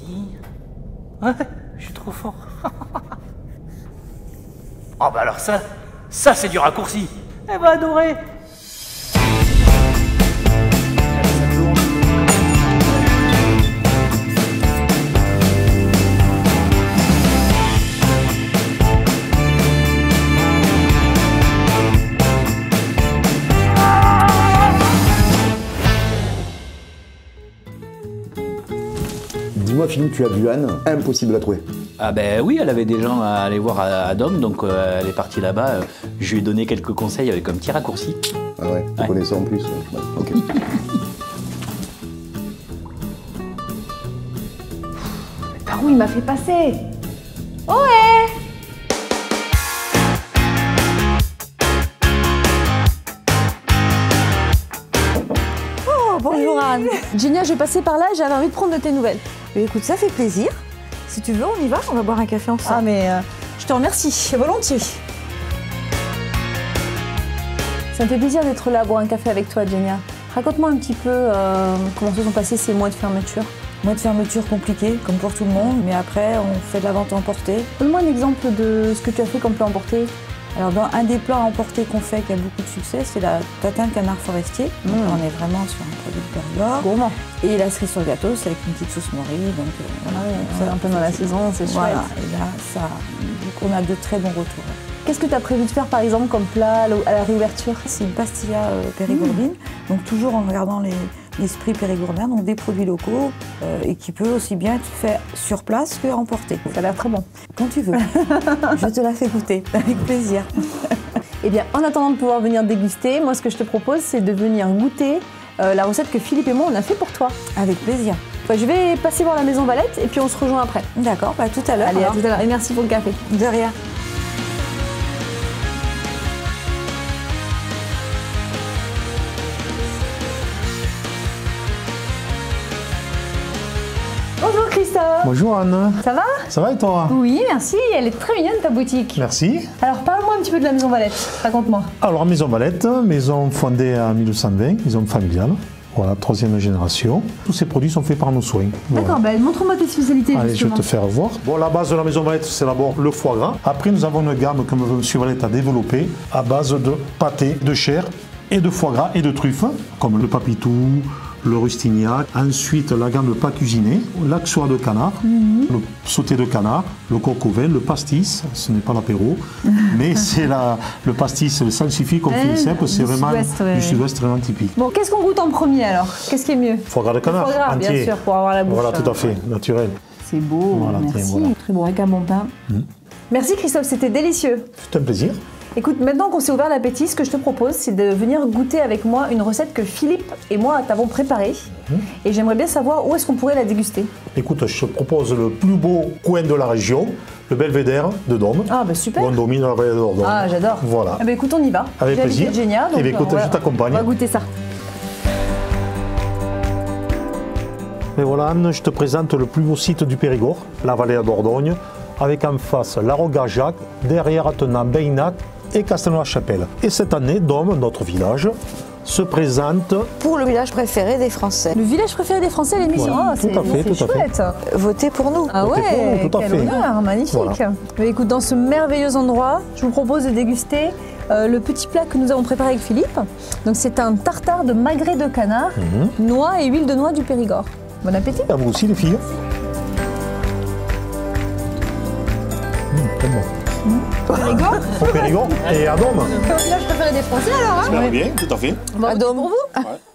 Ouais, je suis trop fort. Oh bah alors ça c'est du raccourci. Elle va adorer. Dis-moi Philippe, tu as vu Anne? Impossible à trouver. Ah ben oui, elle avait des gens à aller voir à Dôme, donc elle est partie là-bas. Je lui ai donné quelques conseils avec un petit raccourci. Ah ouais, tu connais ça en plus. Ouais, ok. Par où il m'a fait passer? Ohé! Oh, bonjour Anne. Génia, je passais par là, j'avais envie de prendre de tes nouvelles. Mais écoute, ça fait plaisir. Si tu veux, on y va, on va boire un café ensemble. Ah mais je te remercie, volontiers. Ça me fait plaisir d'être là à boire un café avec toi, Génia. Raconte-moi un petit peu comment se sont passés ces mois de fermeture. Mois de fermeture compliqué, comme pour tout le monde, mais après, on fait de la vente emportée. Donne-moi un exemple de ce que tu as fait comme plat emporté. Alors, dans un des plats emportés qu'on fait qui a beaucoup de succès, c'est la tatin canard forestier. Donc, on est vraiment sur un produit de Périgord. Gourmand. Et la cerise sur gâteau, c'est avec une petite sauce morille. Donc, voilà, c'est un peu dans la saison, c'est chouette. Voilà, et là, ça, donc on a de très bons retours. Qu'est-ce que tu as prévu de faire, par exemple, comme plat à la réouverture? C'est une pastilla périgourdine, donc toujours en regardant l'esprit périgourdin, donc des produits locaux, et qui peut aussi bien être fait sur place que emporté. Ça a l'air très bon. Quand tu veux. Je te la fais goûter, avec plaisir. Eh bien, en attendant de pouvoir venir déguster, moi, ce que je te propose, c'est de venir goûter la recette que Philippe et moi, on a fait pour toi. Avec plaisir. Je vais passer voir la maison Valette et puis on se rejoint après. D'accord, bah, tout à l'heure. Allez, à tout à l'heure. Et merci pour le café. De rien. Bonjour Christophe. Bonjour Anne. Ça va? Ça va et toi? Oui, merci. Elle est très mignonne ta boutique. Merci. Alors parle-moi un petit peu de la maison Valette. Raconte-moi. Alors Maison Valette, maison fondée en 1920, maison familiale. Voilà, 3e génération. Tous ces produits sont faits par nos soins. D'accord, Voilà. montre-moi tes spécialités. Allez, justement. je vais te faire voir. Bon, la base de la Maison Valette, c'est d'abord le foie gras. Après, nous avons une gamme que M. Valette a développée à base de pâté, de chair et de foie gras et de truffes, comme le papitou, le rustignac. Ensuite, la gamme de pas cuisiné, l'axois de canard, le sauté de canard, le coq au vin, le pastis. Ce n'est pas l'apéro, mais c'est le pastis salsifis comme Philippe Sepp. C'est vraiment du sud-ouest, vraiment typique. Bon, qu'est-ce qu'on goûte en premier alors? Qu'est-ce qui est mieux? Foie gras de canard, Foie gras, entier. bien sûr, pour avoir la bouche. Voilà, tout à fait, naturel. C'est beau, Voilà, merci. tiens, voilà. Très bon, avec un bon pain. Merci Christophe, c'était délicieux. C'est un plaisir. Écoute, maintenant qu'on s'est ouvert l'appétit, ce que je te propose, c'est de venir goûter avec moi une recette que Philippe et moi t'avons préparée. Et j'aimerais bien savoir où est-ce qu'on pourrait la déguster. Écoute, je te propose le plus beau coin de la région, le Belvédère de Dôme. Ah bah super. Où on domine la vallée de Dordogne. Ah j'adore. Voilà. Ah bah écoute, on y va. Avec J'ai plaisir. invité Génia, donc Eh bien, écoute, je t'accompagne. On va goûter ça. Et voilà Anne, je te présente le plus beau site du Périgord, la vallée de Dordogne, avec en face la Rogajac, derrière attenant Beinac et Castelnau-la-Chapelle. Et cette année, Dôme, notre village, se présente. Pour le village préféré des Français. Le village préféré des Français à l'émission. Voilà, Ah, tout à fait, c'est tout à fait. chouette. Votez pour nous. Ah Votez pour ouais, nous, tout à quel fait. honneur, magnifique. Voilà. Mais écoute, dans ce merveilleux endroit, je vous propose de déguster le petit plat que nous avons préparé avec Philippe. Donc c'est un tartare de magret de canard, noix et huile de noix du Périgord. Bon appétit. À vous aussi les filles. C'est bon. Périgord. Au Périgord et à Dôme. Le village préféré des Français alors, hein? Bien, tout à fait. À Dôme. Pour vous. Ouais.